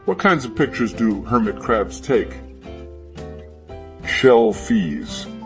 What kinds of pictures do hermit crabs take? Shellfies.